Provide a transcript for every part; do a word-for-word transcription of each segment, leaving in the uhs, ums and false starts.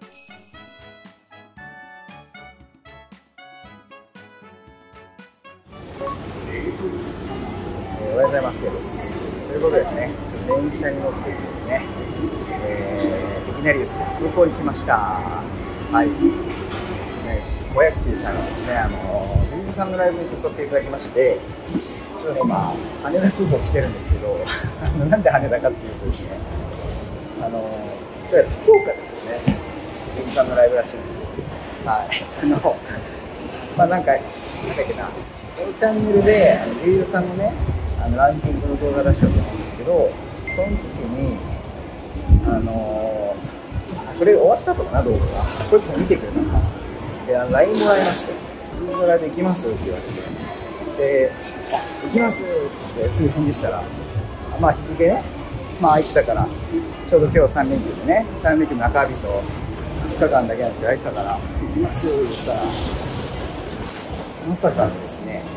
おはようございます。ケイです。ということでですね、ちょっと電車に乗っていてですね、えー、いきなりですね、空港に来ました。はい。ね、ちょっと小ヤッキーさんがですね、あの、ビーズさんのライブに誘っていただきまして、ちょっとね、今、羽田空港来てるんですけど、なんで羽田かっていうとですね、あの、どうやら福岡でですね、ビーズさんのライブらしいんですよ。はい。あの、まあなんか、なんだっけな、このチャンネルで、あのビーズさんのね、あのランキングの動画出したと思うんですけど、その時に、あのー、それ終わった後かな、動画が。こいつ見てくれたのかな。で、あの ライン もらいまして、ビーズのライブ行きますって言われて、で、あ、行きますって言ってすぐ返事したら、まあ日付ね、まあ空いてたから、ちょうど今日さん連休でね、さん連休の中日とふつかかんだけなんですけど、空いてたから、行きますって言ったら、まさかのですね、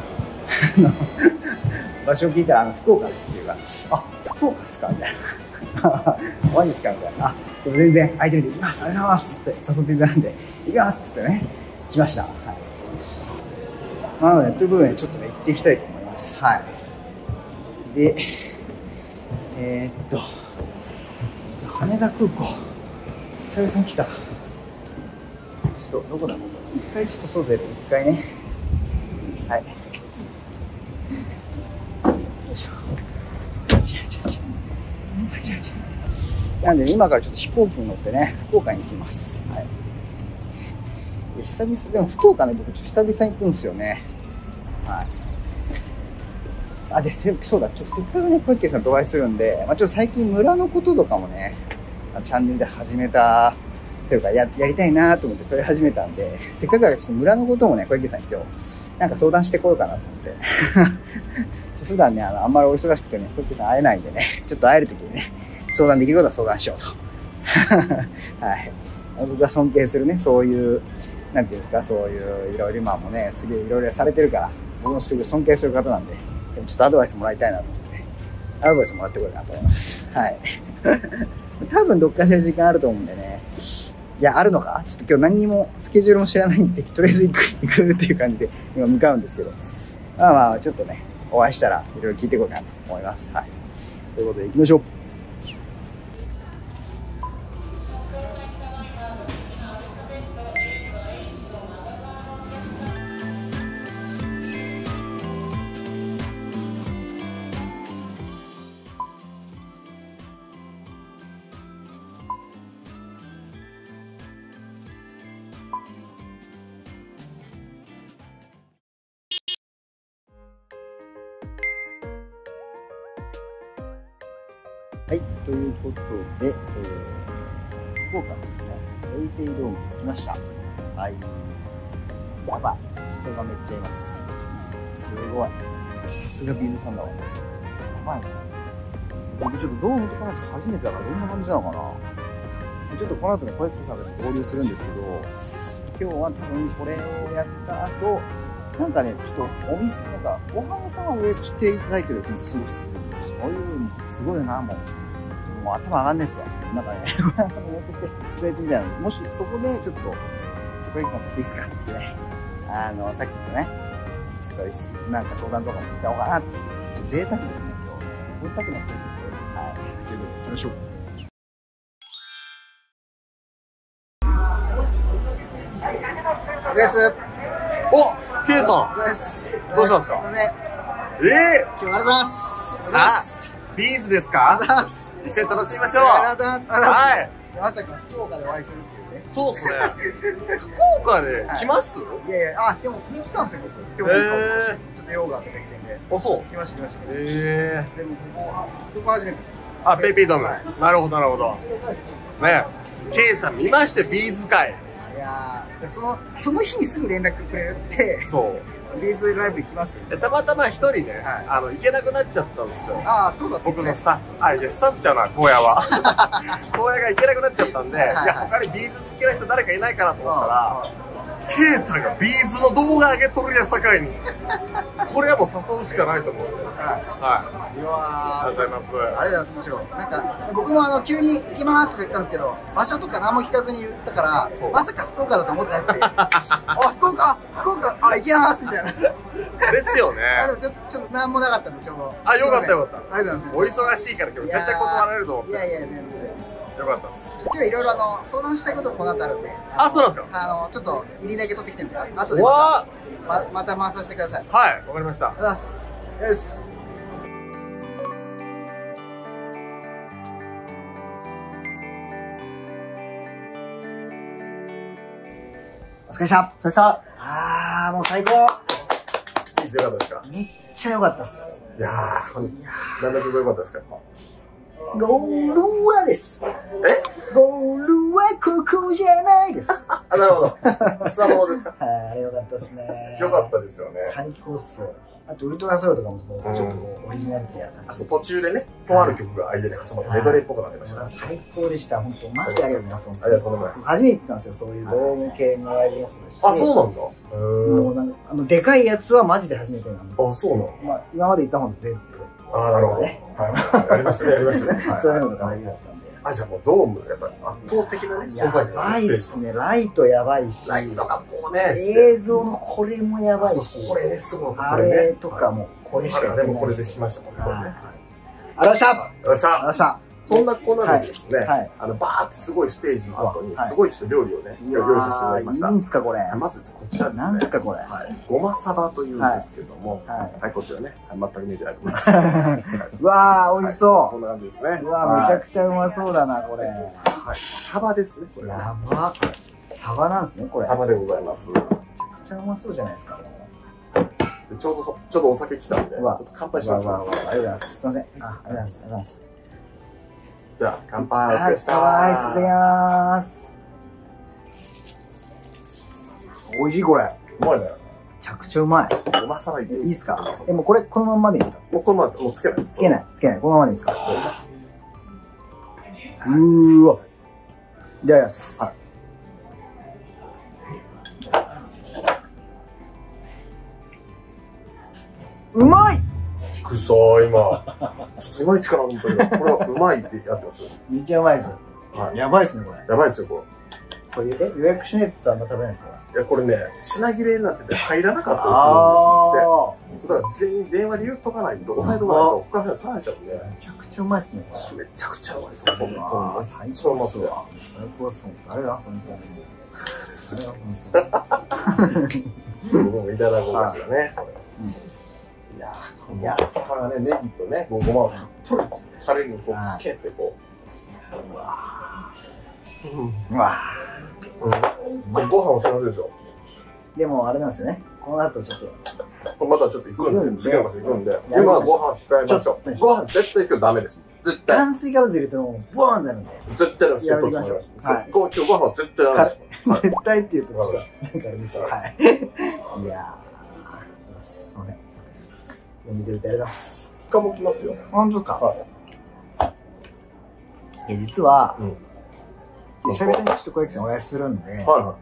場所を聞いたら、あの、福岡ですっていうか、あ、福岡っすかみたいな。マジっすかみたいな。あ、でも全然空いてるんで行きます、ありがとうございますって誘っていただいて、行きますってね、来ました。はい。なので、ということで、ちょっとね、行っていきたいと思います。はい。で、えー、っと、羽田空港、久々に来た。ちょっと、どこだろう。一回ちょっと外出る、一回ね。はい。よいしょ。はちはちはち。はちはち。なんで、今からちょっと飛行機に乗ってね、福岡に行きます。はい。久々、でも福岡ね、僕、久々に行くんですよね。はい。あ、で、せ、そうだ、ちょっとせっかくね、小池さんとお会いするんで、まあ、ちょっと最近村のこととかもね、チャンネルで始めた、というかや、やりたいなと思って撮り始めたんで、せっかくだからちょっと村のこともね、小池さんに今日、なんか相談してこようかなと思って。普段ね、あの、あんまりお忙しくてね、小池さん会えないんでね、ちょっと会えるときにね、相談できることは相談しようと。はい。僕が尊敬するね、そういう、なんていうんですか、そういう、いろいろ今もね、すげえいろいろされてるから、僕もすごい尊敬する方なんで、でもちょっとアドバイスもらいたいなと思って、アドバイスもらってこようかなと思います。はい。多分どっかしら時間あると思うんでね、いや、あるのかちょっと今日何にもスケジュールも知らないんで、とりあえず行く、行くっていう感じで今向かうんですけど、まあまあ、ちょっとね、お会いしたらいろいろ聞いていこうかなと思います。はい。ということで行きましょう。はい、ということで、えー、福岡のですね、ペイペイドームに着きました。はい。やばい。人がめっちゃいます。すごい。さすがビーズさんだわ。やばいね。僕ちょっとドームとか話初めてだからどんな感じなのかな。ちょっとこの後ね、小池さんたちと合流するんですけど、今日は多分これをやった後、なんかね、ちょっとお店、なんか、ご飯屋さんは予約していただいてるんですごいすごい。そういうのすごいな、もう。もう頭上がんないっすわ。なんかね、ご飯屋さんも予約してくれてみたいなので、もしそこでちょっと、小池さんといいっすかっつってね、あの、さっきとね、ちょっとなんか相談とかもしちゃおうかなって。ちょっと贅沢ですね、今日ね。贅沢な雰囲気ですよ。はい。ということで行きましょう。お疲れ様です。 お、K さん。 お疲れ様です。 どうしたんですか？ すいません。 ええ今日ありがとうございます。ありがとうございます。 ビーズですありか？ がとうございます。 一緒に楽しみましょう。 ありがとうございます。 はい。 まさか福岡でお会いするっていうね。 そうっすね。福岡で来ます？ いやいや、あ、でも来たんですよ、僕。今日、 えー、 ちょっと用があってできてんで。 あ、そう。 来ました、来ました。 ええでも、ここ、あ、ここ初めてです。 ー。あ、ペイペイドーム。 はい、 なるほど、なるほど。ね、K さん見まして、ビーズ会。 いやー、その、その日にすぐ連絡くれるって、 そう。 ビーズライブ行きますよ。 たまたま一人ね、 はい、 あの、行けなくなっちゃったんですよ。 ああ、そうだったんですね。 僕のスタッフ、あ、いや、スタッフちゃうな、荒野は。荒野が行けなくなっちゃったんで、はいはいはい、いや、他にビーズ好きな人誰かいないかなと思ったら、 K さんがビーズの動画上げとるやさかいに、これはもう誘うしかないと思う。はい。はい。 うわありがとうございます。 ありがとうございます。むしろなんか僕もあの急に行きますとか言ったんですけど、場所とか何も聞かずに言ったから、まさか福岡だと思ってなくて、あ福岡福岡あ行きますみたいな。 ですよね。 あでもちょっとちょっと何もなかったんでちょうど。 あよかったよかった。 ありがとうございます。 お忙しいから今日絶対断られると思って。 いやいや全然。 よかったです。 今日いろいろあの相談したいことこの後あるんで。 あ、そうなんですか。 あのちょっと入りだけ取ってきてみて、後でまたままた回させてください。 はい、わかりました。 ありがとうございます。よし。お疲れ様でした。お疲れ様でした。あーもう最高。 いいですよ、よかったですか。 めっちゃ良かったっす。 いやー、何だけ良かったですか。 ゴールはです。 えゴールはここじゃないです。 あ、なるほど。つわものですか。 はい、あれ良かったですね。 良かったですよね。 最高っすよ。あとウルトラソウルとかもちょっとこうオリジナリティやったんで。 途中でね、とある曲が間に挟まってメドレーっぽくなってました。 最高でした。本当マジでありがとうございます。 ありがとうございます。 初めて行ったんですよ、そういうドーム系のライブもそうですし。 あ、そうなんだ。 もうなんかあのでかいやつはマジで初めてなんです。 あ、そうなの。 まあ今まで行ったもん全部。 ああ、なるほどね。はい。やりましたね、やりましたね。 そういうのが大事だったんで。 あ、じゃあもうドーム、やっぱり圧倒的なね、存在感やばいっすね。ライトやばいし。 ライトがこうね。 映像のこれもやばいし。 これですごい。 あれとかも、これしかやってない。 あれもこれでしましたもんね。ありがとうございました。ありがとうございました。そんなこんなでですね、あの、バーってすごいステージの後に、すごいちょっと料理をね、今日用意させていただきました。 いいんすか、これ。 まずこちらですね。 何すか、これ。 ごまサバというんですけども、はい、こちらね、全く見えてないと思います。 うわー、美味しそう。 こんな感じですね。 うわー、めちゃくちゃうまそうだな、これ。 はい、サバですね、これ。 やば。サバなんですね、これ。 サバでございます。めちゃくちゃうまそうじゃないですか。 ちょうど、ちょうどお酒来たんで、ちょっと乾杯します。 ありがとうございます。すいません。あ、ありがとうございます。ありがとうございます。 じゃあ、乾杯。お疲れ様でした。 はい、いただきます。美味しい、これ。 うまいね。 めちゃくちゃうまい。 うまさないでいいいっすか？え、もうこれ、このまんまでいいですか？ もうこのまま、もうつけないです。 つけない、つけない。このままでいいですか？うーわ。いただきます。はい。うまい！ びっくりした、今。ちょっといまいちかなと思ったけど、これはうまいってやってます。 めっちゃうまいです。はい。やばいっすね、これ。 やばいっすよ、これ。 これ、え、予約しないってあんま食べないですか？ いや、これね、品切れになってて入らなかったりするんですって。そうだから事前に電話で言っとかないと、押さえとかないと、他の人が取られちゃうんで。 めちゃくちゃうまいっすね、これ。 めちゃくちゃうまいです、こんな。 ああ、最高っすわ。最高っすね。あれだ、その子。 僕もいただこうかしらね。いやー、いやー、これはね、ネギとね、ごまをたっぷりタレにこうつけて、こう。うわー。うわー。ご飯を幸せでしょ。 でも、あれなんですよね。この後ちょっと。またちょっと行くんで、次の場所行くんで、今はご飯控えましょう。ご飯絶対今日ダメです。絶対。 炭水化物入れても、ボーンなるんで。 絶対ダメです。 やめましょう。 はい。今日ご飯は絶対ダメです。 絶対って言うと、なんかあれですよ。はい。いやー、すいません。読みていただきます。 ふかもきますよ。 本当ですか？はい。いや、実は、久々にちょっと小雪さんお会いするんで、はいはい。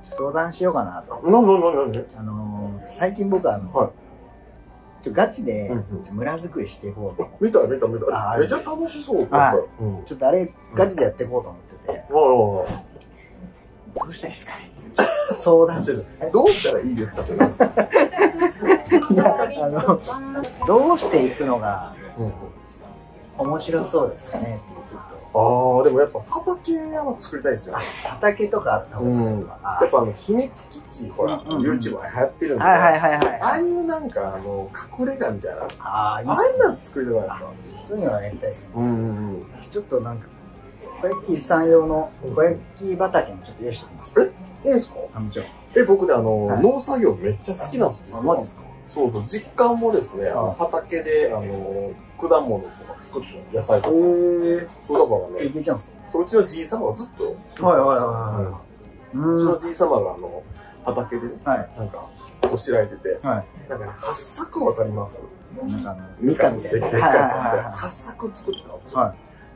相談しようかなと。 なんでなんでなんで？ あのー、最近僕はあの、はい。ちょガチで村作りしていこうと。 見た見た見た。めっちゃ楽しそうだった。 ちょっとあれガチでやっていこうと思ってて。どうしたらいいですかね。相談する。 どうしたらいいですかって言いますか。 いや、あの、どうしていくのが面白そうですかねっていうと。ああ、でもやっぱ畑は作りたいですよね。 畑とかあった方がいいですか。 やっぱあの秘密基地、ほら、YouTube が流行ってるんで。 はいはいはいはい。 ああいうなんか、あの、隠れ家みたいな。ああ、いいっすね。ああいうの作りたくないですか。 そういうのはやりたいです。 うんうんうん。 ちょっとなんか、小雪さん用の小雪畑もちょっと用意しておきます。 え、いいですか？ あ、もちろん。 え、僕ね、あの、農作業めっちゃ好きなんですよ、実は。 マジですか？そうそう、実家もですね、畑で、あの、果物とか作って野菜とか。へー。そうだからね。 いけちゃうんですか？ そう、うちのじい様がずっと。 はいはいはい。 うちのじい様が、あの、畑でね、なんか、こしらえてて、なんかね、八作わかります？ なんかあの、みかんみたいな。 でっかいやつって、八作作ってたんですよ。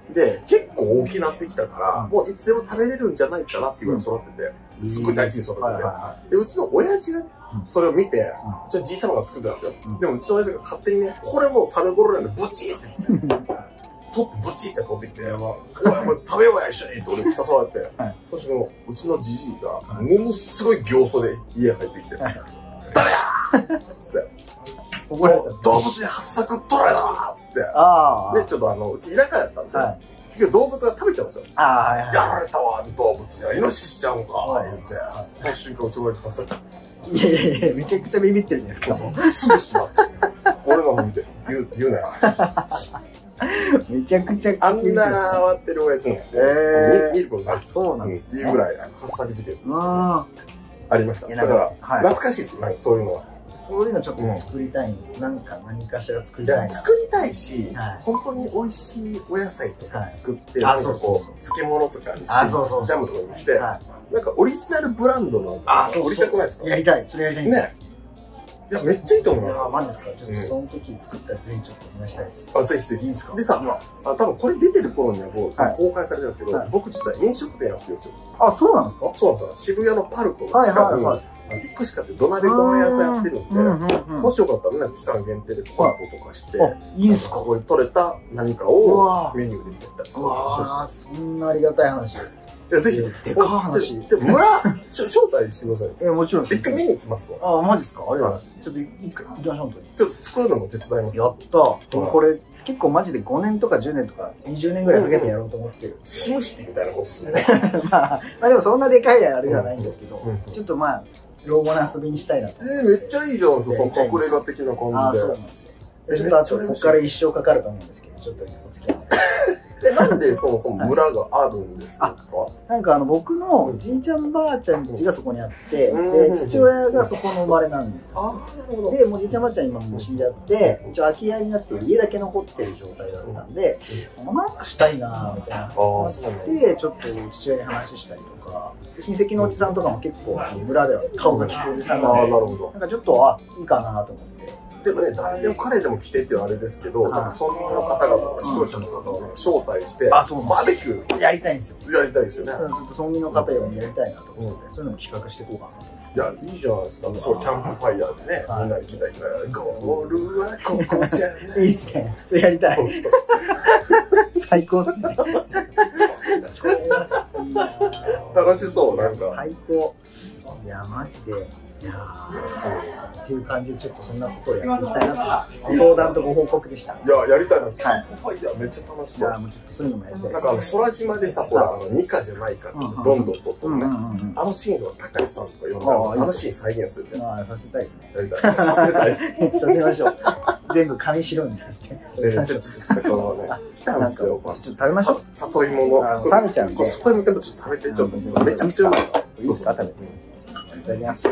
で、結構大きくなってきたから、もういつでも食べれるんじゃないかなっていうぐらい育ってて、すっごい大事に育ってて。で、うちの親父がね、それを見て、うちのじい様が作ってたんですよ。でもうちの親父が勝手にね、これもう食べ頃なんでブチって言って、取ってブチって取ってきて、おい、もう食べようや一緒にって俺に誘われて、そしてもう、うちのじじいが、ものすごい形相で家入ってきて、誰やーっつって。動物に発作取られたーっつって。で、ちょっとあの、うち田舎やったんで、結局動物が食べちゃうんですよ。やられたわ、動物に。イノシシちゃうんか、言って。その瞬間、うちの親父発作。 いやいやいや、めちゃくちゃビビってるじゃないですか。 そうそう。すぐしまっちゃう。俺の方見て、言う、言うなよ。 めちゃくちゃあんな慌てる親父ね。見ることない。 そうなんです。 っていうぐらい、発作事件。ありました。だから、懐かしいです、なんかそういうのは。 そういうのちょっと作りたいんです。なんか何かしら作りたい。 作りたいし、本当に美味しいお野菜とか作って、なんかこう、漬物とかにして、ジャムとかにして、なんかオリジナルブランドの、売りたくないですか？ やりたい。それやりたいんですよ。 いや、めっちゃいいと思います。 あ、マジですか？ちょっとその時作ったらぜひちょっとお願いしたいです。 あ、ぜひぜひ。いいですか？でさ、多分これ出てる頃にはもう公開されてるんですけど、僕実は飲食店やってるんですよ。 あ、そうなんですか？ そうなんですよ。渋谷のパルコの近くに、ビッグシカって土鍋ご飯屋さんやってるんで、もしよかったらね、期間限定でコラボとかして、 いいんすか？ そこで取れた何かをメニューでやったりとか。 ああ、そんなありがたい話。 いや、ぜひ、 でかい話。 で、村、招待してください。 え、もちろん。 一回見に行きますわ。あ、マジですか？ありがとうございます。ちょっと一回行きましょう、本当に。 ちょっと作るのも手伝います。 やったー。これ、結構マジでごねんとかじゅうねんとかにじゅうねんぐらいかけてやろうと思ってる。 シムシティみたいなことするね。 まあ、まあでもそんなでかいあれではないんですけど、ちょっとまあ、老後の遊びにしたいなと。 え、めっちゃいいじゃん、その隠れ家的な感じで。 あ、そうなんですよ。ちょっとあと、ここから一生かかると思うんですけど、ちょっとお付き合い。 え、なんでそもそも村があるんですか？ なんかあの、僕のじいちゃんばあちゃん家がそこにあって、で、父親がそこの生まれなんですよ。で、もうじいちゃんばあちゃん今もう死んじゃって、一応空き家になって家だけ残ってる状態だったんで、なんかしたいなみたいな。で、ちょっと父親に話したりとか、親戚のおじさんとかも結構村では顔が利くおじさんなんで、なんかちょっと、あ、いいかなと思って。 でもね、誰でも彼でも来てっていうあれですけど、なんか村民の方々、視聴者の方を招待して、バーベキューやりたいんですよ。 やりたいですよね。 ずっと村民の方よりやりたいなと思って、そういうのも企画していこうかなと。 いや、いいじゃないですか。そう、キャンプファイヤーでね、みんなで来たり来たり、ゴールはここじゃない。 いいっすね。それやりたい。最高っすね。それはいいな。 楽しそう、なんか。 最高。いや、マジで。いやー、っていう感じでちょっとそんなことをやっていきたいなと、ご相談とご報告でした。 いや、やりたいな。キャンプファイヤーめっちゃ楽しそう。いや、 もうちょっとそういうのもやりたい。 なんかあの、空島でさ、ほら、あの、ニカじゃないかって、どんどんとってね。あのシーンを高橋さんとか呼んだら、あのシーン再現するね。 ああ、させたいですね。 やりたい。させたい。 させましょう。全部紙白にさせて。 え、ちょっと、ちょっと、このね、来たんですよ。 ちょっと食べましょう。 里芋の。 冷めちゃうんで。 里芋でもちょっと食べて、ちょっと、めちゃめちゃうまい。 いいですか、食べて。いただきます。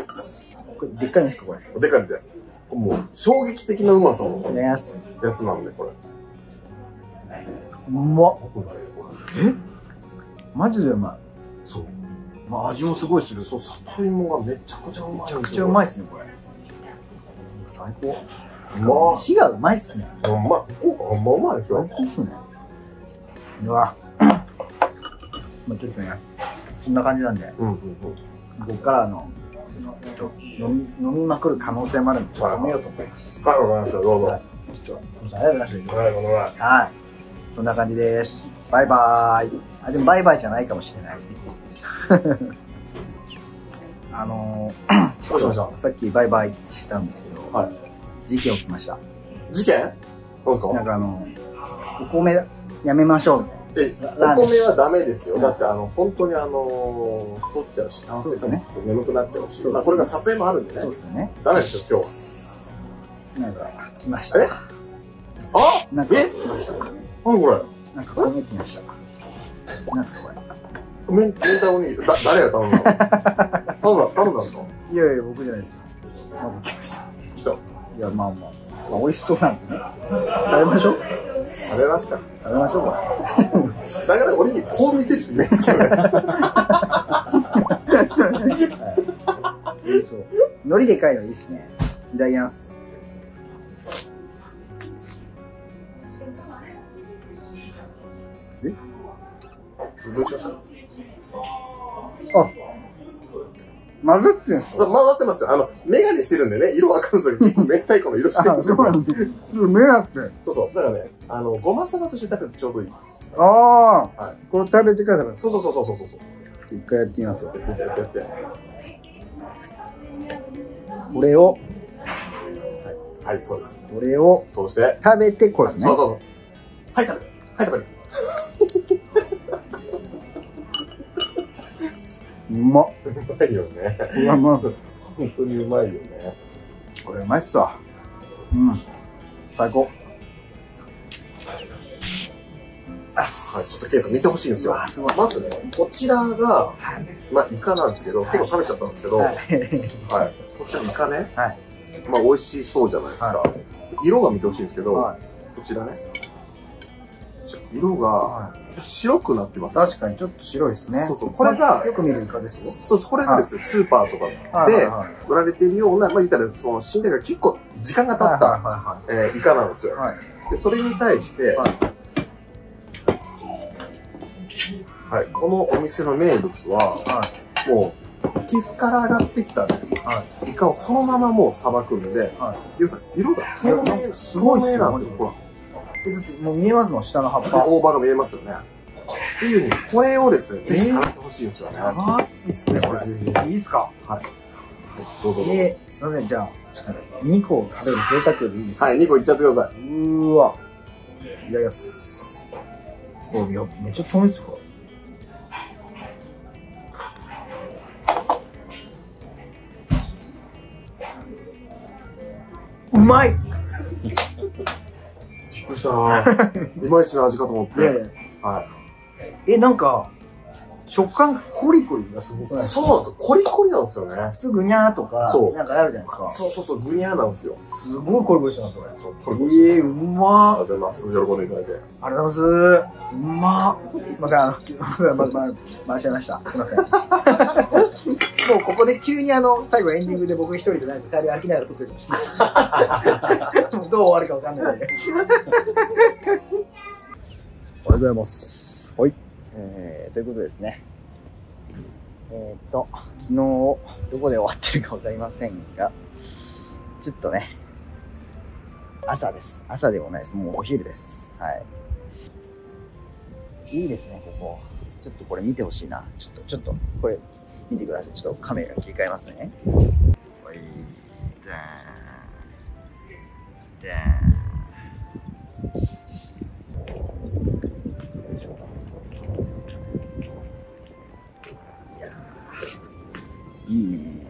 これでっかいんですか、これ。 でかいんで。もう、衝撃的なうまさのやつなんで、これ。 うまっ。えマジでうまい。 そう。 まあ、味もすごいする。 そう、里芋がめちゃくちゃうまい。 めちゃくちゃうまいっすね、これ。最高。 まあ。 火がうまいっすね。 うまい。福岡ほんまうまいでしょ。 最高っすね。うわ。まあ、ちょっとね、こんな感じなんで。うんうんうん。ここからの、飲み、飲みまくる可能性もあるんで、ちょっと止めようと思います。 はい、わかりました。どうぞ。 はい、ちょっと、ありがとうございました。 はい、この前。 はい。そんな感じです。バイバーイ。あ、でもバイバイじゃないかもしれない。あのー、どうしました？さっきバイバイしたんですけど、はい。事件起きました。 事件？どうですか？ なんかあの、お米やめましょうみたいな。 え、お米はダメですよ。だってあの、本当にあの、太っちゃうし、炭水化物と眠くなっちゃうし、まあこれが撮影もあるんでね。 そうですよね。 ダメですよ、 今日は。なんか、来ました。 え？あ？ なんか、来ました。 何これ？ なんか米来ました。何すかこれ？ 明太おにぎり。だ、誰が頼んだの？頼んだ、頼んだんですか？ いやいや、僕じゃないですよ。なんか来ました。 来た。 いや、まあまあ。まあ、美味しそうなんでね。食べましょう。 食べますか？ 食べましょうか。 だから俺にこう見せる人いないですけどね。 そう。海苔でかいのいいっすね。いただきます。 えどうしました？あ、 混ざってんすか？ 混ざってますよ。あの、メガネしてるんでね、色わかるんですよ。結構明太子の色してるんですよ。 そうなんですよ。目なくて。 そうそう。だからね、あの、ごまさばとして食べるとちょうどいいです。 ああ、 はい。 これ食べてから食べる。 そうそうそうそうそうそう。 一回やってみますよ。 やってやってやって。 これを、 はい、はい、そうです。 これを、 そうして、 食べてこれですね。 そうそうそう。はい、食べる。はい、食べる。 うまっ。 うまいよね。 うわ、まあ、 本当にうまいよね。 これうまいっすわ。うん。最高。 はい、ちょっとケイさん見てほしいんですよ。 あ、すごい。 まずね、こちらが、まあ、イカなんですけど、結構食べちゃったんですけど、はい。こちらイカね、はい。まあ、美味しそうじゃないですか。色が見てほしいんですけど、こちらね、色が白くなってます。 確かにちょっと白いですね。そうそう。 これが、 よく見るイカですよ。 そうです。これがですね、スーパーとかで売られているような、まあ、言ったら、その、死んでから結構時間が経ったイカなんですよ。で、それに対して、はい、このお店の名物は、はい、もう、いけすから上がってきたね、はい、イカをそのままもうさばくんで、はい、色が透明、すごい透明なんですよ、ほら。 え、だってもう見えますもん、下の葉っぱ。 大葉が見えますよね。っていうふうに、これをですね、ぜひ食べてほしいんですよね。やばいっすね、これ。いいっすか？はい。どうぞどうぞ。えー、すいません、じゃあ、ちょっとにこを食べる贅沢でいいですか？ はい、にこいっちゃってください。 うーわ。いただきます。お、いや、めっちゃ透明っすよ、これ。うまい。 びっくりしたなぁ。いまいちな味かと思って。いやいや。はい。 え、なんか、食感がコリコリがすごくない？ そうなんですよ。コリコリなんですよね。 普通グニャーとか、そう。なんかあるじゃないですか。 そうそうそう、グニャーなんですよ。 すごいコリコリしてます、これ。 コリコリしてます。 えー、うまー。 ありがとうございます。喜んでいただいて。 ありがとうございます。うまー。すいません、あの、ま、ま、回しちゃいました。すいません。もうここで急にあの、最後エンディングで僕一人でなんか帰り飽きながら撮ってるかもしれない。どう終わるかわかんないんで。ありがとうございます。はい。えー、ということですね。えっと、昨日、どこで終わってるかわかりませんが、ちょっとね、朝です。朝でもないです。もうお昼です。はい。いいですね、ここ。ちょっとこれ見てほしいな。ちょっと、ちょっと、これ、見てください。ちょっとカメラ切り替えますね。はい、ダーン。ダーン。よいしょ。いやー、いいね。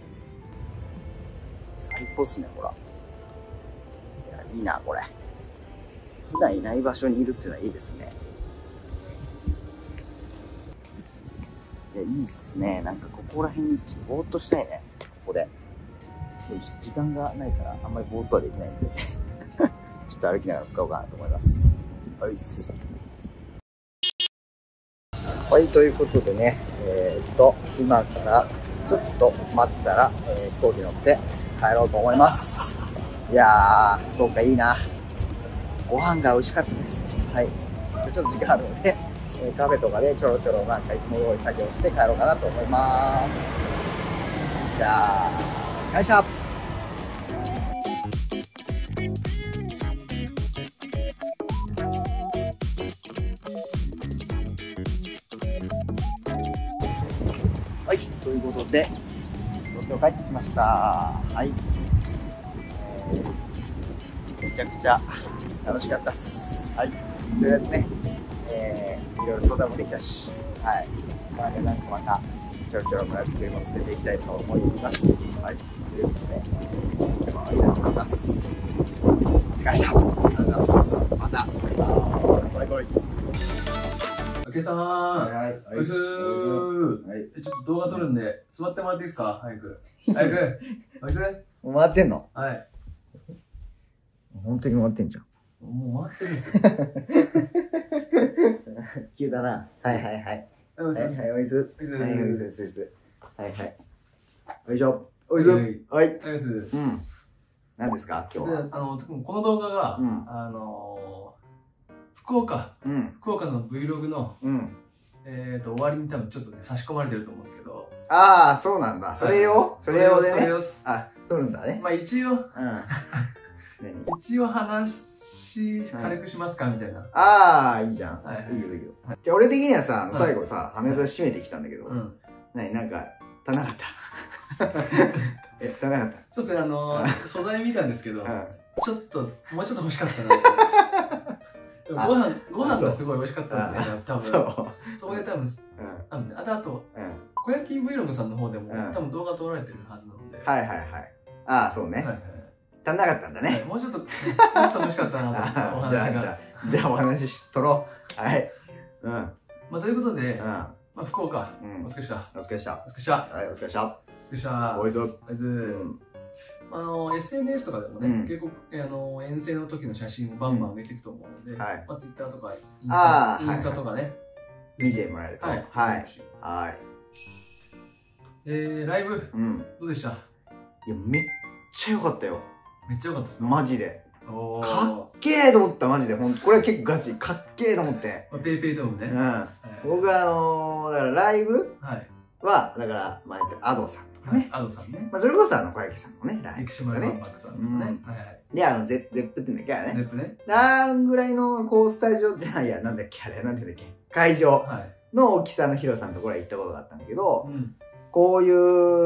最高っすね、ほら。いや、いいな、これ。普段いない場所にいるっていうのはいいですね。いや、いいっすね。なんかここら辺にちょっとぼーっとしたいね。ここで。時間がないから、あんまりぼーっとはできないんで。ちょっと歩きながら向かおうかなと思います。はいっす。はい、ということでね、えー、っと、今からちょっと待ったら、えー、飛行機乗って帰ろうと思います。いやー、どうかいいな。ご飯が美味しかったです。はい。ちょっと時間あるので、えー、カフェとかでちょろちょろなんかいつも通り作業して帰ろうかなと思います。じゃあ、お疲れ様でした。はい、ということで、東京帰ってきました。はい。めちゃくちゃ楽しかったっす。はい。とりあえずね、えー、いろいろ相談もできたし、はい。まあ、なんかまた、ちょろちょろ村作りも進めていきたいと思います。はい。ということで、今日は終わりたいと思います。お疲れ様でした。ありがとうございます。また、バイバーイ。バイバイ。 あけさん、はいはい、おいすー、はい、ちょっと動画撮るんで座ってもらっていいですか？早く早くおいすもう回ってんの？ はい、 本当に回ってんじゃん。 もう回ってるんですよ。 急だな。はいはいはい。はいはい、おいす。はい、おいす、おいす、おいす。はいはい。よいしょ。おいす。はい。 おいす。 うん。何ですか今日は。 あの、この動画が、あの、 福岡、 うん。 福岡の Vlog の、 うん。 えっと、終わりに多分ちょっとね、差し込まれてると思うんですけど。 ああ、そうなんだ。それ用それ用でね。 それ用あ、撮るんだね。 まあ一応、 うん。何一応話、軽くしますかみたいな。 ああ、いいじゃん。 はいはいいいよいいよ。じゃあ俺的にはさ、最後さ、羽田閉めてきたんだけど、 うん。 何なんか、足んなかったえ、足んなかっそうですね、あのー、素材見たんですけど、 たうん。 ちょっと、もうちょっと欲しかったなって。でもご飯、ご飯がすごい美味しかったんで、多分。 そう。 そこで多分、 うん。 多分ね、あとあと、 うん。 小焼き Vlog さんの方でも、 うん多分動画撮られてるはずなので。 はいはいはい。ああ、そうね。 はいはい足んなかったんだはいね。 もうちょっと、もうちょっと欲しかったなと思って、おああじゃあ、 話が。 じゃあ、じゃあお話しとろう。はい。うん。 まあ、ということで、 うん。 まあ、福岡、 うんお疲れした。 お疲れした。 お疲れした。 はい、お疲れした。 お疲れした。 おいぞ。 あいつ、 うん。 あの エスエヌエス とかでもね、 うん結構あの遠征の時の写真をバンバン上げていくと思うので、 はいまあ、Twitter とかインスあータインスタとかね、 見てもらえると。 はいはい。はい。 えー、ライブうん。 どうでした？ いや、めっちゃ良かったよ。 めっちゃ良かったですね。 マジで。 おかーっけーと思った、マジで。ほんと、これは結構ガチ。かっけーと思って。 まあ、ペイペイドームね。 うん。 はい僕はあのー、だからライブはい。 は、だから、まあ、アドさんとかね。 アドさんね。 まあ、それこそあの、小焼さんのね、ライブ歴史丸万とかね。 博さんとかね。 うんはいはい。 で、あの、ゼゼップって言うんだっけあれね。 ゼップね。 なんぐらいの、こう、スタジオじゃないや、なんだっけあれ、なんて言うんだっけ会場はい。 の大きさの広さのところへ行ったことがあったんだけど、 うん。 こういう、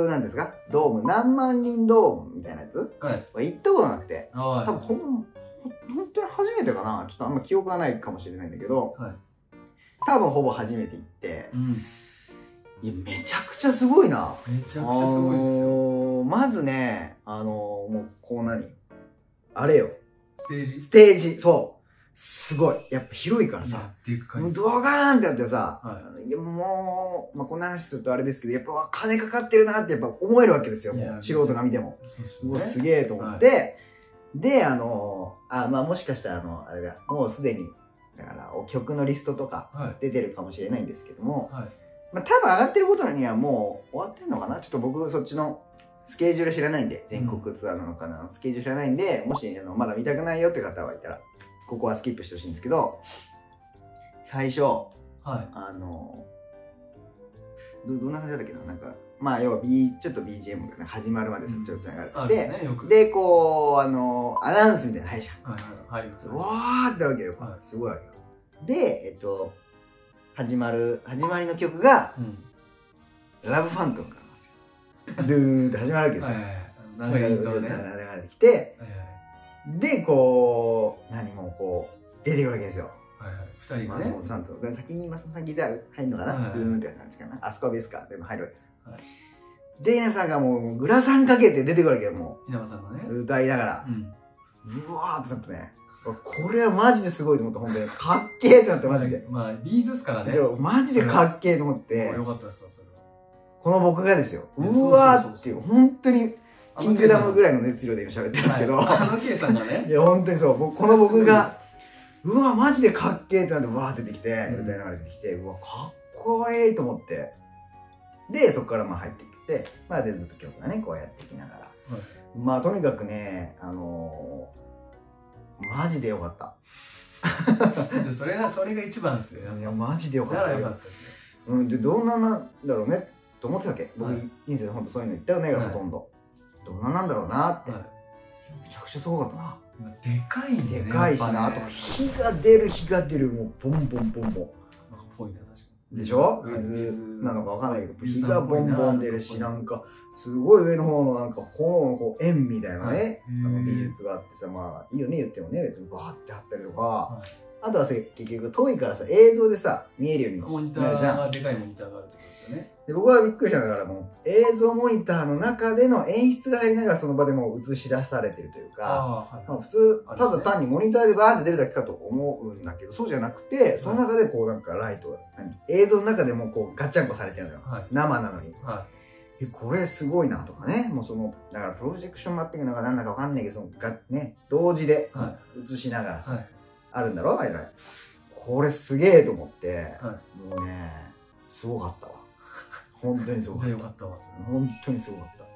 なんですかドーム、何万人ドームみたいなやつはい。 は行ったことなくて、 は多分ほん、ほ本当に初めてかなちょっとあんま記憶がないかもしれないんだけど、 はい。 多分ほぼ初めて行ってう、ん。 いや、めちゃくちゃすごいな。 めちゃくちゃすごいっすよ。 あのーまずね、あのーもう、こう何あれよ。 ステージ。 ステージ、そう。すごい。やっぱ広いからさ。 やっていく感もうじ。 ドガーンってやってさ、 はいあのいやもう、まあ、こんな話するとあれですけど、やっぱ金かかってるなってやっぱ思えるわけですよ。 いやもう素人が見ても。 そうっすうわ、 ね。 すげえと思って、で、あのーあ、まあもしかしたらあの、あれだ、もうすでに、だから、お曲のリストとかはい。 出てるかもしれないんですけども、 はい。 まあ多分上がってることにはもう終わってんのかなちょっと僕そっちのスケジュール知らないんで、全国ツアーなのかな、スケジュール知らないんで、もしあのまだ見たくないよって方はいたら、ここはスキップしてほしいんですけど、最初、 はい。 あの、ど、どんな感じだったっけななんか、まあ要は B、ちょっと ビージーエム が、ね、始まるまでさちょっと流れてて、 あるですね、よく。 で、こう、あの、アナウンスみたいなの入るじゃん。 はいはい。入りますね。 うわーってなるわけよ。 はいすごいわけよ。で、えっと、始まる、始まりの曲が、 うん。 ラブファントムからなんですよ。ドゥーンって始まるわけですよ。 はいはいはい。長いイントロね。はい流れてきて、 はい。 で、こう、何もこう、出てくるわけですよ。 はいはい。二人が松ね。 本さんと。で先に松本さんギター入るのかな、 はいはいドゥーンって感じかな。あそこはベースか。でも入るわけですよ。 はいで、皆さんがもう、グラサンかけて出てくるわけよ、も稲葉さんのね。 う。歌いながらう。ん。 うわーってなってね。これはマジですごいと思った、本当に。かっけーってなって、マジで。 まあ、ビーズっすからね。 そうマジでかっけーと思ってよ、かったですわ、それは。 この僕がですよ。 いやそううわそうそうそうーっていう、本当に、キングダムぐらいの熱量で今喋ってるんですけど、 はいあの K さんがねいや、本当にそう。僕この僕が、うわ、マジでかっけーってなって、わーって出てきて、 うん歌いながら出てきて、うわ、かっこいいと思って。で、そこからまあ入ってきて、まあでずっと曲がね、こうやっていきながら。 はいまあとにかくね、あのー、マジでよかった。 じゃあそれがそれが一番ですよ。 いや、マジでよかったよならよか。ったですね。 うん、で、どんななんだろうね、と思ってたわけ。僕、 はい人生でほんとそういうの言ったよね、 はいほとんど。どんななんだろうなって。 はいめちゃくちゃすごかったな。 でかいんででね。 かいしな、あとやっぱね火が出る火が出る、もうボンボンボンボン。 なんかぽいな、確かに。 でしょ水水なのかわかんないけど、 水火がボンボン出るし、なんか、すごい上の方のなんか炎のこう円みたいなね、 はいあの美術があってさ、まあいいよね言ってもね、別にバーってあったりとか、 はあとはさ結局遠いからさ、映像でさ、見えるようにモニターなるじゃん。 がでかいモニターがあるってことですよね。 で僕はびっくりしたんだから、もう映像モニターの中での演出が入りながらその場でもう映し出されてるというか、 ああ、はい。 まあ、普通あれですねただ単にモニターでバーンって出るだけかと思うんだけど、そうじゃなくて、その中でこうなんかライトが、何映像の中でもこうガッチャンコされてるのよ。 はい。 生なのに。 はえ、これすごいなとかね。もうその、だからプロジェクションマッピングなのか何だかわかんないけど、そのがね、同時でい。は映しながらい。 さ、 はい。 あるんだろあれ。これすげえと思って、 はもうね、すごかったわ。本当にすごかった。 じゃあよかったわ、それは。 本当にすごかっ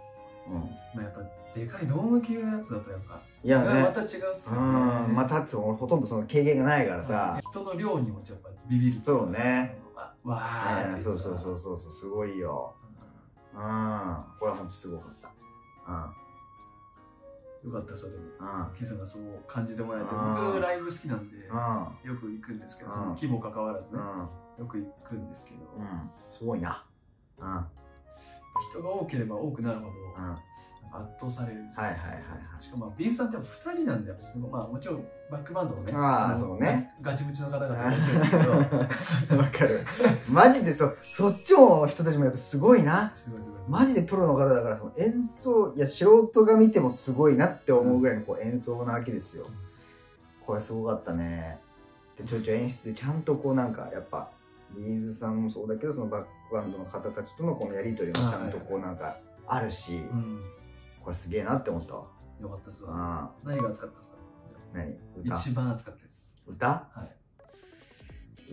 まあやっぱでかいドーム級のやつだとやっぱいやね、 また違うっすよね。 まあタッツも俺ほとんどその経験がないからさ、 人の量にもやっぱビビる。 そうね。 わあ、 そうそうそうそうそう、すごいよ。うん、これは本当すごかった。 うん、よかったですよでも。 うん、 ケイさんがそう感じてもらえて、僕ライブ好きなんでよく行くんですけど、規模関わらずね、よく行くんですけど、 すごいな。うん、 人が多ければ多くなるほど圧倒される。はいはいはいはい。しかもビーズさんってふたりなんで、すごい、まあもちろんバックバンドのね、 ああそうね、 ガチムチの方々いらっしゃるんですけど、 わかる。マジでそそっちの人たちもやっぱすごいな。 すごいすごい。 マジでプロの方だから、その演奏いや素人が見てもすごいなって思うぐらいのこう演奏なわけですよ。これすごかったね。でちょいちょい演出でちゃんとこうなんかやっぱビーズさんもそうだけど、そのバックバンドの方たちとのこのやり取りもちゃんとこうなんかあるし、これすげえなって思ったわ。 よかったっすわ。何が熱かったですか？ 何？歌？ 一番熱かったです。 歌？はい。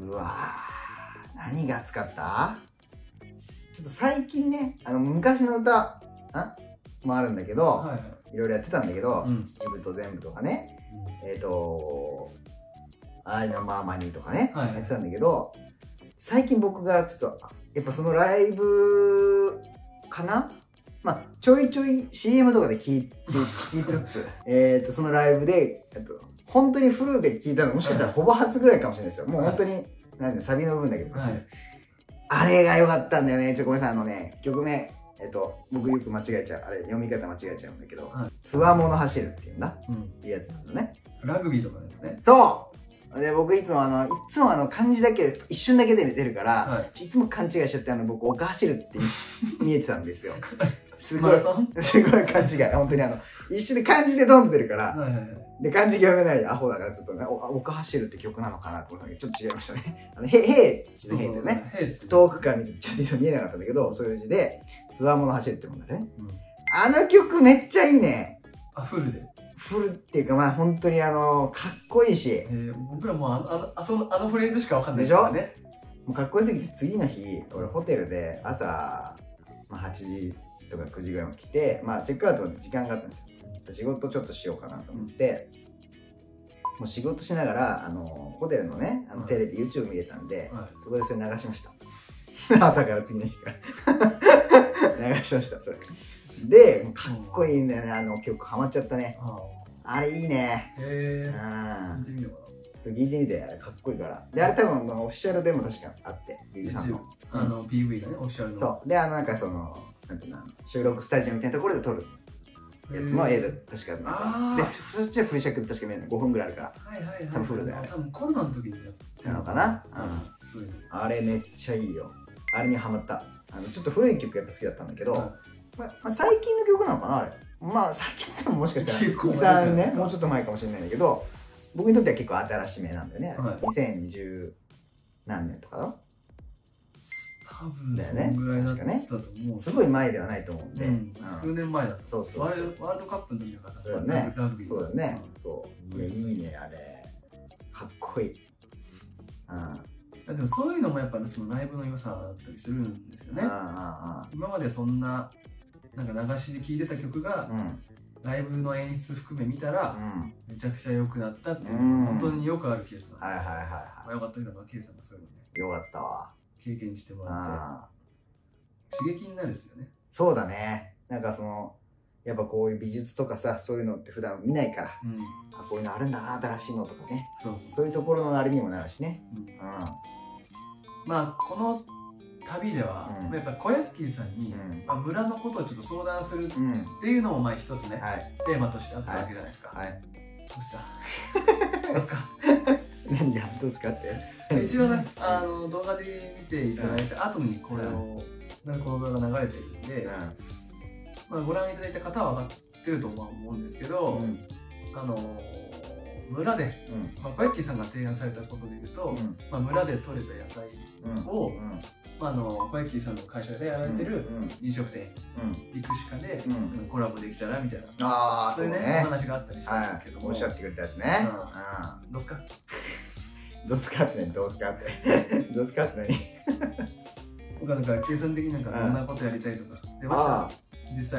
うわー、何が熱かった？ちょっと最近ね、あの昔の歌あもあるんだけど、はいはい、いろいろやってたんだけど、一部と全部とかね、うん、えっ、ー、とアイナマーマニーとかね、はいはい、やってたんだけど、最近僕がちょっとやっぱそのライブかな、まあちょいちょい シーエム とかで聴いて聞きつつえっとそのライブでと本当にフルで聴いたのもしかしたらほぼ初ぐらいかもしれないですよ。もう本当に、はい、なんでサビの部分だけど、はい、あれが良かったんだよね。ちょごめんなさい、あのね曲名えっと僕よく間違えちゃう、あれ読み方間違えちゃうんだけど、はい、つわもの走るっていうんだ、うん、いうやつなんだね。 ラグビーとかですね。 そうで僕いつもあのいつもあの漢字だけ一瞬だけで出るから、はい、いつも勘違いしちゃって、あの僕丘走るって見えてたんですよ。すごいすごい勘違い、本当にあの一瞬で漢字でドンと出るから、はいはいはい、で漢字読めないアホだからちょっとね、丘走るって曲なのかなと思ったけどちょっと違いましたね。あのへへへってね、遠くから見てちょっと見えなかったんだけど、そういう字でつわもの走るってもんだね、うん、あの曲めっちゃいいね。 あ、フルでフルっていうか、まあ本当にあのかっこいいし、えー、僕らもうあのあのあそのあのフレーズしかわかんないですからね。 もうかっこよすぎて、次の日俺ホテルで朝、まあ、はちじとかくじぐらいに来て、まあチェックアウトまで時間があったんですよ。仕事ちょっとしようかなと思って、もう仕事しながらあのホテルのねあのテレビ、はい、YouTube 見れたんで、はい、そこでそれ流しました。朝から次の日から流しました。それでかっこいいんだよね、あの曲ハマっちゃったね。あれいいね。へえ。聞いてみようかな。それ聞いてみて、あれかっこいいから。であれ多分オフィシャルでも確かあって、ビーズさんのあの ピーブイ がね、オフィシャルの。 そうで、あのなんかそのなんていうの、収録スタジオみたいなところで撮るやつの映像確かなんかで、そっちはフル尺で確か見えない、ごふんぐらいあるから、はいはいはい、多分フルであれ多分コロナの時にやってたのかな。うん、あれめっちゃいいよ。あれにハマった。あのちょっと古い曲やっぱ好きだったんだけど、まあ、まあ最近の曲なのかなあれ。まあ最近ってももしかしたらに、さんねんもうちょっと前かもしれないんだけど、僕にとっては結構新しめなんだよね。はい、にせんにじゅう何年とかの多分だよね。確かね。 すごい前ではないと思うんで、うん、 数年前だと。 そうそうそう。 ワールドカップの時だから。 そうだね。ラグビー。そうだね。そう。いや、いいね、あれ。かっこいい。 うん。でもそういうのもやっぱりそのライブの良さだったりするんですよね。今までそんな、なんか流しで聴いてた曲が、うん、ライブの演出含め見たら、うん、めちゃくちゃ良くなったっていうのが本当によくあるケースなんで。はいはいはい。よかったけど、ケイさんがそういうのね。 よかったわ。 経験してもらって刺激になるですよね。 そうだね。なんかそのやっぱこういう美術とかさ、そういうのって普段見ないから、うん、あこういうのあるんだな、新しいのとかね、そうそうそういうところのあれにもなるしね。うん、うん、 まあこの旅では、うん、やっぱ小ヤッキーさんに、うん、まあ、村のことをちょっと相談するっていうのもまあ一つね、はい、テーマとしてあったわけじゃないですか。はいはい、どうしたどうですか何がどうですかって一応ね、あの動画で見ていただいた後にこれを、うん、この動画が流れてるんで、うん、まあ、ご覧いただいた方は分かってると思うんですけど、うん、あの村で、うん、まあ、小ヤッキーさんが提案されたことでいうと、うん、まあ、村で採れた野菜を、うん、まあ、あの小ヤッキーさんの会社でやられてる飲食店、いくしかで、うん、コラボできたらみたいな、あそういうね、お話があったりしたんですけども、 おっしゃってくれたやつね。 どうすかどうすかって何どうすかってどうすかって何僕はなんか計算的になんかどんなことやりたいとか出ました？実際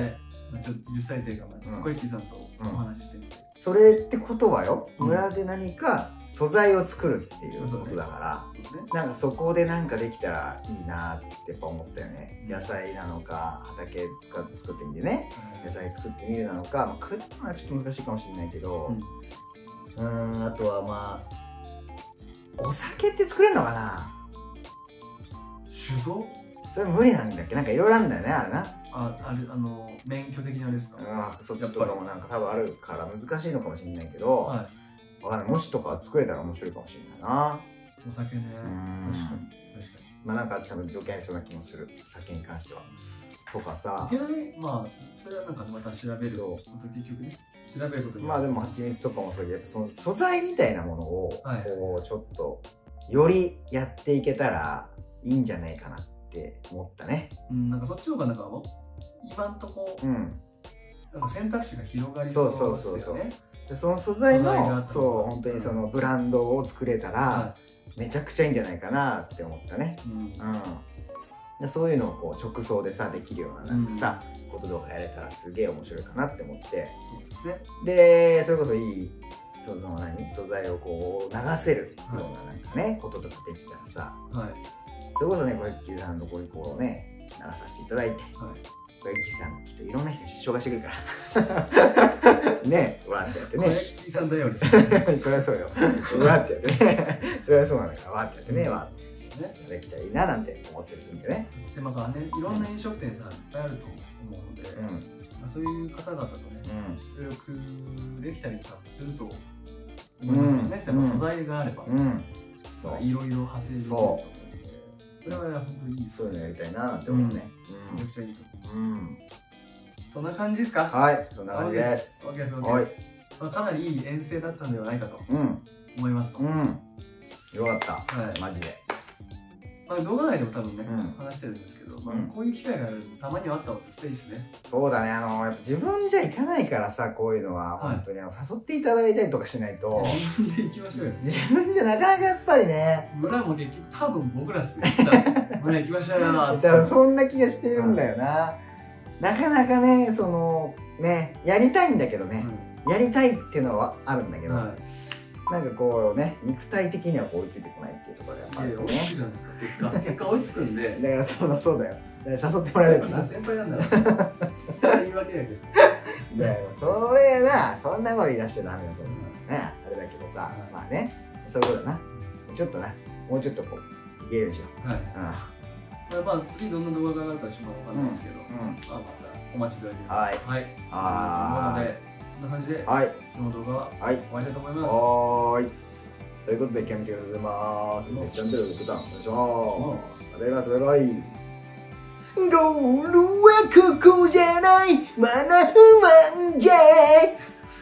まあ、ちょっと実際というか、まあ、ちょっと小池さんとお話ししてみて、 うん、それってことはよ、村で何か素材を作るっていうことだから、そうですね、なんかそこでなんかできたらいいなってやっぱ思ったよね。野菜なのか、畑作ってみてね、野菜作ってみるなのか、まあ、食うのはちょっと難しいかもしれないけど、うん、うんあとはまあお酒って作れるのかな。 酒造それ無理なんだっけ。なんかいろいろあるんだよね、あれな。 あ、あれ、あの免許的なあれですか。 うん、そっちとかもなんか多分あるから難しいのかもしれないけど、はい、わかんない。もしとか作れたら面白いかもしれないな。 お酒ね。確かに確かに。 まあなんか多分条件ありそうな気もする。酒に関しては。とかさ。 いきなりまあそれはなんかまた調べると、また結局ね調べることに。 まあでも蜂蜜とかもそういうその素材みたいなものをこうちょっとよりやっていけたらいいんじゃないかなって思ったね。 うん、なんかそっちの方がなんか今んとこ、うん、なんか選択肢が広がりそうですよね。そうそうそうそう。でその素材のそう本当にそのブランドを作れたら、はい、めちゃくちゃいいんじゃないかなって思ったね。うん。うん、でそういうのをこう直送でさできるようななんかさ、うん、こととかやれたらすげえ面白いかなって思って。そうですね。でそれこそいいその何素材をこう流せるようななんかね、はい、こととかできたらさ。はい。それこそね、小池さんのこういうこうね、流させていただいて、はい、小池さんきっといろんな人紹介してくるからね、わーってやってね。 小池さんだよりそりゃそうよ。わーってやってね。それはそうなんだから、わーってやってね、わーってできたらいいななんて思ってるんでね。 で、またね、いろんな飲食店さ、いっぱいあると思うので、うん、まあそういう方々とね、協力できたりとかすると思いますよね。素材があれば、いろいろ派生できると思う。それは本当にいい。 そういうのやりたいなって思うね。 めちゃくちゃいいと思います。そんな感じですか。 はい、そんな感じです。 オッケーです、オッケーです。かなりいい遠征だったんではないかと思いますと。うん。 よかった。はい、マジで。 まあ動画内でも多分ね話してるんですけど、まあこういう機会がたまにはあった方が絶対いいですね。 そうだね。あのやっぱ自分じゃ行かないからさ、こういうのは本当に誘っていただいたりとかしないと。 自分で行きましょうよ。 自分じゃなかなかやっぱりね。 村も結局多分僕らっすよ。村行きましょうよ。 そんな気がしてるんだよな。なかなかね、そのね、やりたいんだけどね、やりたいっていうのはあるんだけど。なんかこうね、肉体的には追いついてこないっていうところがやっぱりね。 追いつくじゃないですか、結果。結果追いつくんで。 だからそうだそうだよ。誘ってもらえるかな。 先輩なんだから。それ言い訳だけど。 いや、それな、そんなこと言い出しちゃダメよ、そんな。ね、あれだけどさ、まあね、そういうことだな。ちょっとな、もうちょっとこう、いけるでしょ。はい。 まあ次どんな動画が上がるかちょっとわかんないですけど、まあまたお待ちいただければ。はい。はい。なので。そんな感じで、はい、今日の動画は終わりたいと思います。はい。 ということで、キャミティでございます。チャンネルボタンお願いします。ありがとうございます。ゴールはここじゃない、マナフマンじゃい。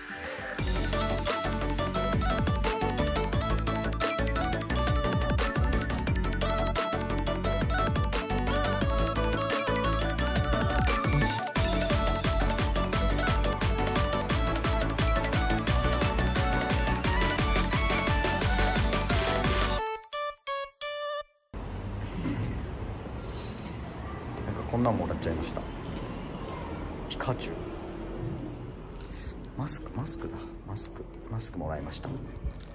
こんなんもらっちゃいました。ピカチュウ。マスクマスクだマスクマスクもらいました。